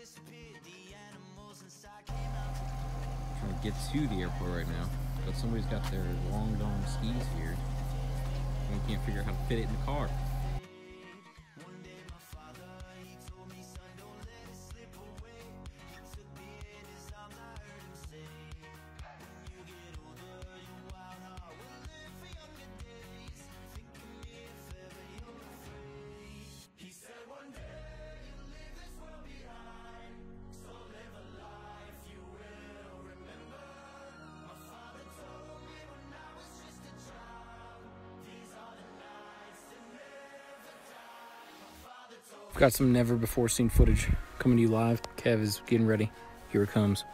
Trying to get to the airport right now, but somebody's got their long gone skis here. And we can't figure out how to fit it in the car. We've got some never before seen footage coming to you live. Kev is getting ready. Here it comes.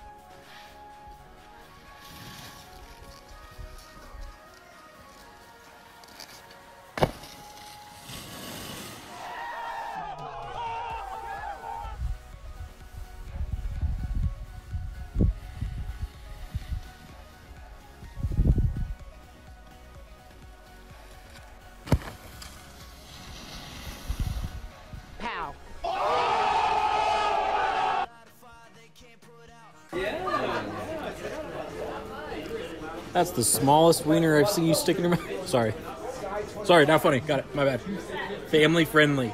That's the smallest wiener I've seen you stick in your mouth. Sorry. Sorry, not funny. Got it. My bad. Family friendly.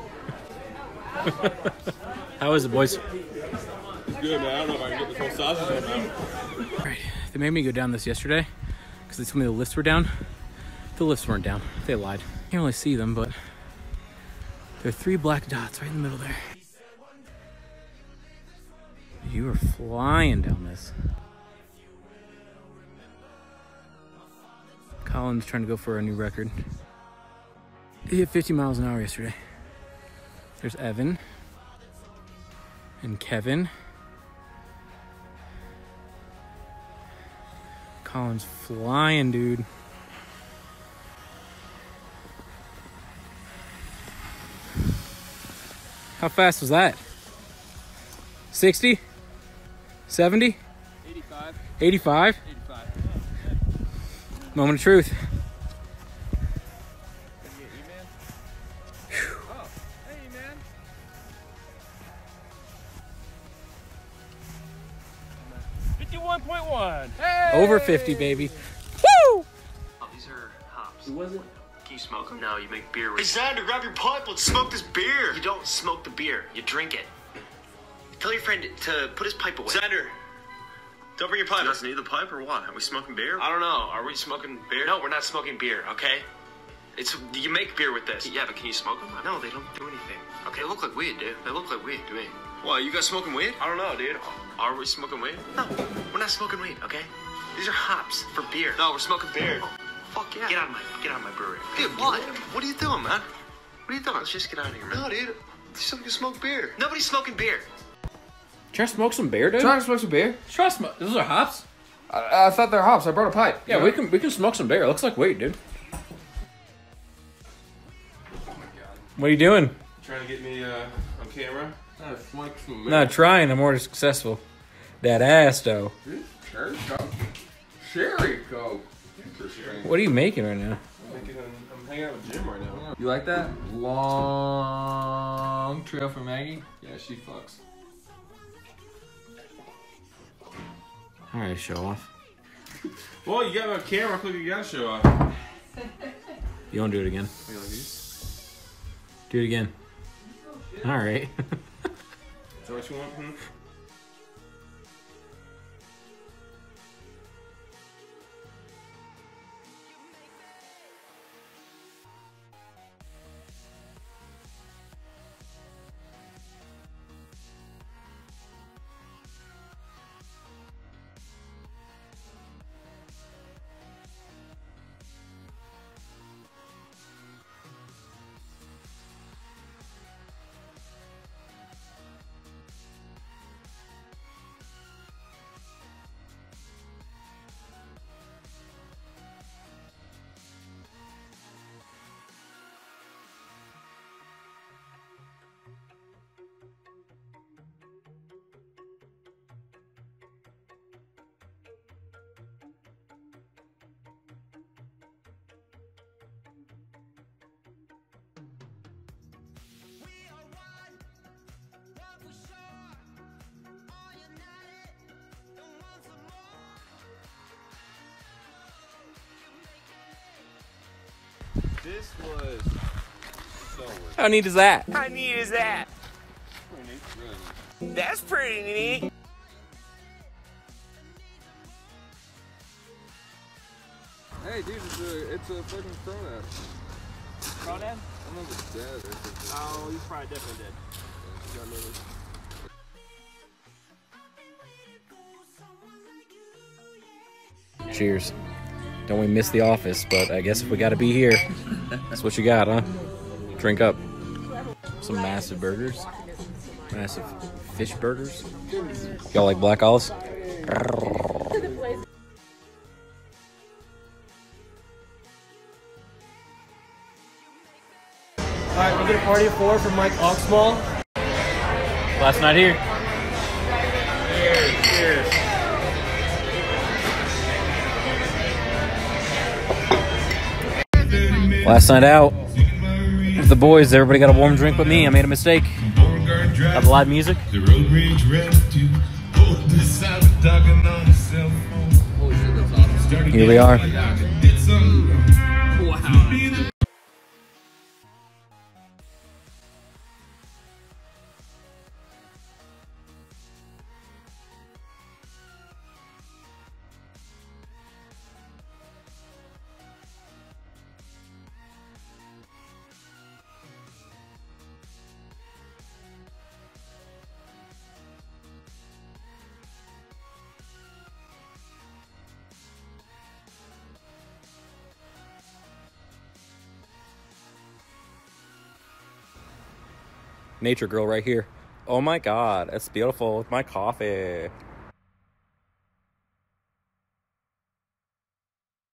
How is it, boys? It's good, man. I don't know if I can get this whole sausage out. All right. They made me go down this yesterday because they told me the lifts were down. The lifts weren't down. They lied. Can't really see them, but there are 3 black dots right in the middle there. You are flying down this. Colin's trying to go for a new record. He hit 50 miles an hour yesterday. There's Evan and Kevin. Colin's flying, dude. How fast was that? 60? 70? 85. 85? 85. Moment of truth. Can you get you, man? Oh, hey, man. $51.1. Hey! Over 50, baby. Woo! Oh, these are hops. Who was it? Can you smoke them? No, you make beer with. Hey, Xander, grab your pipe. Let's smoke this beer. You don't smoke the beer. You drink it. Tell your friend to put his pipe away. Xander, don't bring your pipe. Doesn't need the pipe or what? Are we smoking beer? I don't know. Are we smoking beer? No, we're not smoking beer, okay? You make beer with this. Yeah, but can you smoke them? No, they don't do anything. Okay, they look like weed, dude. They look like weed to me. What, you guys smoking weed? I don't know, dude. Are we smoking weed? No, we're not smoking weed, okay? These are hops for beer. No, we're smoking beer. Oh, fuck yeah. Get out of my brewery. Dude, what? What are you doing, man? What are you doing? Let's just get out of here, man. No, dude. You can smoke beer. Nobody's smoking beer. Trying to smoke some beer, dude? Trying to smoke some beer? Try to smoke. Those are hops? I thought they were hops. I brought a pipe. Yeah, we can smoke some beer. It looks like weed, dude. What are you doing? Trying to get me on camera. Trying to flank some. Not trying. I'm more successful. That ass, though. Cherry Coke. Cherry Coke. Interesting. What are you making right now? I'm hanging out with Jim right now. You like that? Long trail for Maggie? Yeah, she fucks. All right, show off. Well, you got me on camera. Look, you got to show off. You don't do it again. You like these? Do it again. All right. Is that what you want? This was so weird. How neat is that? How neat is that? Really. That's pretty neat. Hey, dude, it's a fucking cronut. Cronut? I don't know if it's dead or if it's just... Oh, he's probably definitely dead. Cheers. Don't we miss the office, but I guess if we gotta be here, that's what you got, huh? Drink up. Some massive burgers. Massive fish burgers. Y'all like black olives? Alright, we get a party of 4 from Mike Oxmall. Last night here. Cheers. Last night out with the boys. Everybody got a warm drink but me. I made a mistake. Got the live music. Holy shit, that's awesome. Here we are. Wow. Nature girl right here. Oh my god, that's beautiful with my coffee.